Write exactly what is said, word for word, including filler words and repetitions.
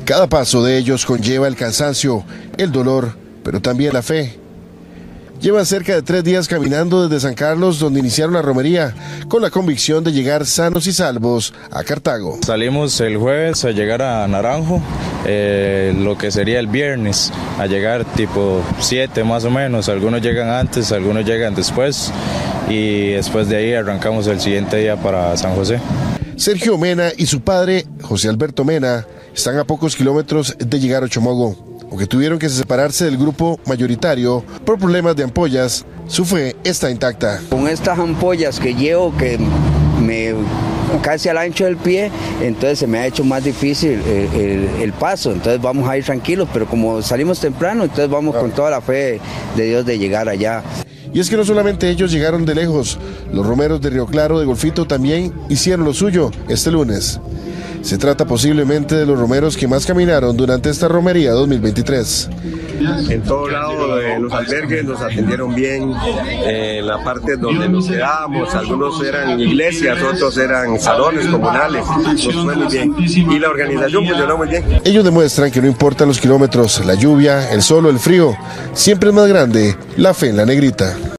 Cada paso de ellos conlleva el cansancio, el dolor, pero también la fe. Llevan cerca de tres días caminando desde San Carlos, donde iniciaron la romería, con la convicción de llegar sanos y salvos a Cartago. Salimos el jueves a llegar a Naranjo, eh, lo que sería el viernes, a llegar tipo siete más o menos. Algunos llegan antes, algunos llegan después, y después de ahí arrancamos el siguiente día para San José. Sergio Mena y su padre, José Alberto Mena, están a pocos kilómetros de llegar a Ochomogo. Aunque tuvieron que separarse del grupo mayoritario por problemas de ampollas, su fe está intacta. Con estas ampollas que llevo, que me casi al ancho del pie, entonces se me ha hecho más difícil el, el, el paso, entonces vamos a ir tranquilos, pero como salimos temprano, entonces vamos con toda la fe de Dios de llegar allá. Y es que no solamente ellos llegaron de lejos, los romeros de Río Claro de Golfito también hicieron lo suyo este lunes. Se trata posiblemente de los romeros que más caminaron durante esta romería dos mil veintitrés. En todo lado de los albergues nos atendieron bien, en la parte donde nos quedábamos, algunos eran iglesias, otros eran salones comunales, nos fue muy bien y la organización funcionó muy bien. Ellos demuestran que no importan los kilómetros, la lluvia, el sol o el frío, siempre es más grande la fe en la negrita.